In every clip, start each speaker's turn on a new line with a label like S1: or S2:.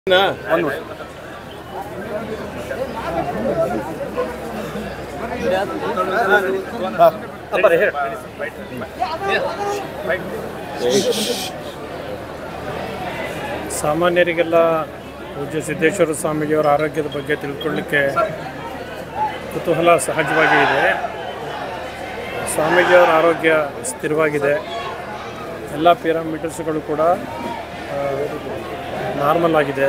S1: ಸಾಮಾನ್ಯರಿಗೆಲ್ಲ ಪೂಜ್ಯ ಸಿದ್ದೇಶ್ವರ ಸ್ವಾಮೀಜಿಯವರ ಆರೋಗ್ಯದ ಬಗ್ಗೆ ತಿಳ್ಕೊಳ್ಳಿಕ್ಕೆ ಕುತೂಹಲ ಸಹಜವಾಗಿ ಇದೆ. ಸ್ವಾಮೀಜಿಯವರ ಆರೋಗ್ಯ ಸ್ಥಿರವಾಗಿದೆ. ಎಲ್ಲ ಪ್ಯಾರಾಮೀಟರ್ಸ್ಗಳು ಕೂಡ ನಾರ್ಮಲ್ ಆಗಿದೆ.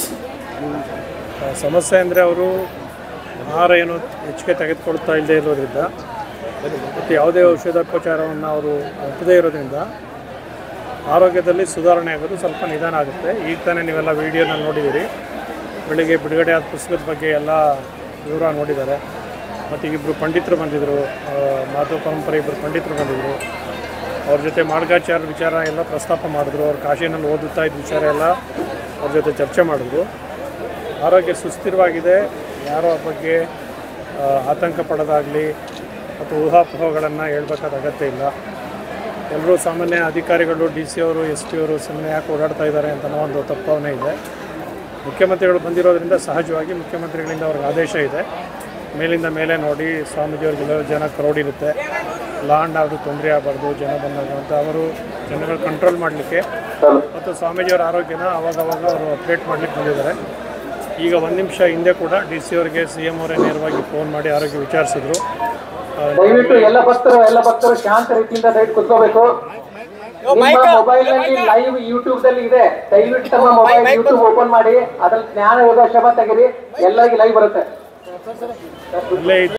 S1: ಸಮಸ್ಯೆ ಅಂದರೆ ಅವರು ಆಹಾರ ಏನು ಹೆಚ್ಚಿಗೆ ತೆಗೆದುಕೊಳ್ತಾ ಇಲ್ಲದೆ ಇರೋದ್ರಿಂದ ಮತ್ತು ಯಾವುದೇ ಔಷಧೋಪಚಾರವನ್ನು ಅವರು ಒಪ್ಪದೇ ಇರೋದ್ರಿಂದ ಆರೋಗ್ಯದಲ್ಲಿ ಸುಧಾರಣೆ ಆಗೋದು ಸ್ವಲ್ಪ ನಿಧಾನ ಆಗುತ್ತೆ. ಈಗ ತಾನೇ ನೀವೆಲ್ಲ ವೀಡಿಯೋನಲ್ಲಿ ನೋಡಿದ್ದೀರಿ. ಬೆಳಿಗ್ಗೆ ಬಿಡುಗಡೆ ಆದ ಪುಸ್ತಕದ ಬಗ್ಗೆ ಎಲ್ಲ ವಿವರ ನೋಡಿದ್ದಾರೆ. ಮತ್ತು ಇಬ್ಬರು ಪಂಡಿತರು ಬಂದಿದ್ದರು, ಮಾಧವ ಪರಂಪರೆ ಇಬ್ಬರು ಪಂಡಿತರು ಬಂದಿದ್ದರು. ಅವ್ರ ಜೊತೆ ಮಾರ್ಗಾಚಾರ್ಯ ವಿಚಾರ ಎಲ್ಲ ಪ್ರಸ್ತಾಪ ಮಾಡಿದ್ರು. ಅವ್ರು ಕಾಶಿನಲ್ಲಿ ಓದುತ್ತಾ ಇದ್ದ ವಿಚಾರ ಎಲ್ಲ ಅವ್ರ ಜೊತೆ ಚರ್ಚೆ ಮಾಡಿದ್ರು. ಆರೋಗ್ಯ ಸುಸ್ಥಿರವಾಗಿದೆ. ಯಾರೋ ಆ ಬಗ್ಗೆ ಆತಂಕ ಪಡೋದಾಗಲಿ ಅಥವಾ ಊಹಾಪೋಹಗಳನ್ನು ಹೇಳ್ಬೇಕಾದ ಅಗತ್ಯ ಇಲ್ಲ. ಎಲ್ಲರೂ ಸಾಮಾನ್ಯ ಅಧಿಕಾರಿಗಳು, DC ಅವರು, SP ಅವರು ಸುಮ್ಮನೆ ಯಾಕೆ ಓಡಾಡ್ತಾ ಇದ್ದಾರೆ ಅಂತ ಒಂದು ತಪ್ಪವನೇ ಇದೆ. ಮುಖ್ಯಮಂತ್ರಿಗಳು ಬಂದಿರೋದ್ರಿಂದ ಸಹಜವಾಗಿ ಮುಖ್ಯಮಂತ್ರಿಗಳಿಂದ ಅವ್ರಿಗೆ ಆದೇಶ ಇದೆ. ಮೇಲಿಂದ ಮೇಲೆ ನೋಡಿ, ಸ್ವಾಮೀಜಿಯವ್ರಿಗೆಲ್ಲ ಜನ ಕ್ರೌಡ್ ಇರುತ್ತೆ, ಲ್ಯಾಂಡ್ ಆದರೂ ತೊಂದರೆ ಆಗಬಾರ್ದು ಜನ ಬಂದಾಗ ಅಂತ ಅವರು ಜನಗಳು ಕಂಟ್ರೋಲ್ ಮಾಡಲಿಕ್ಕೆ ಮತ್ತು ಸ್ವಾಮೀಜಿಯವರ ಆರೋಗ್ಯನ ಅವಾಗವಾಗ ಅವರು ಅಪ್ಡೇಟ್ ಮಾಡಲಿಕ್ಕೆ ಬಂದಿದ್ದಾರೆ. ಈಗ 1 ನಿಮಿಷ ಹಿಂದೆ ಕೂಡ DC ಅವರಿಗೆ CM ಅವರೇ ನೇರವಾಗಿ ಫೋನ್ ಮಾಡಿ ಆರೋಗ್ಯ ವಿಚಾರಿಸಿದ್ರು.
S2: ದಯವಿಟ್ಟು ಎಲ್ಲ ಭಕ್ತರು ಶಾಂತ ರೀತಿಯಿಂದ ದಯವಿಟ್ಟು ಕೂತ್ಕೋಬೇಕು. ನಿಮ್ಮ ಮೊಬೈಲ್ ನಲ್ಲಿ ಲೈವ್ ಯೂಟ್ಯೂಬ್ ದಲ್ಲಿ ಇದೆ. ದಯವಿಟ್ಟು ತಮ್ಮ ಮೊಬೈಲ್ ಯೂಟ್ಯೂಬ್ ಓಪನ್ ಮಾಡಿ, ಅದ್ರಲ್ಲಿ ಜ್ಞಾನ ಯೋಗ ಶಬ ತೆಗಿರಿ, ಎಲ್ಲರಿಗೂ ಲೈವ್ ಬರುತ್ತೆ.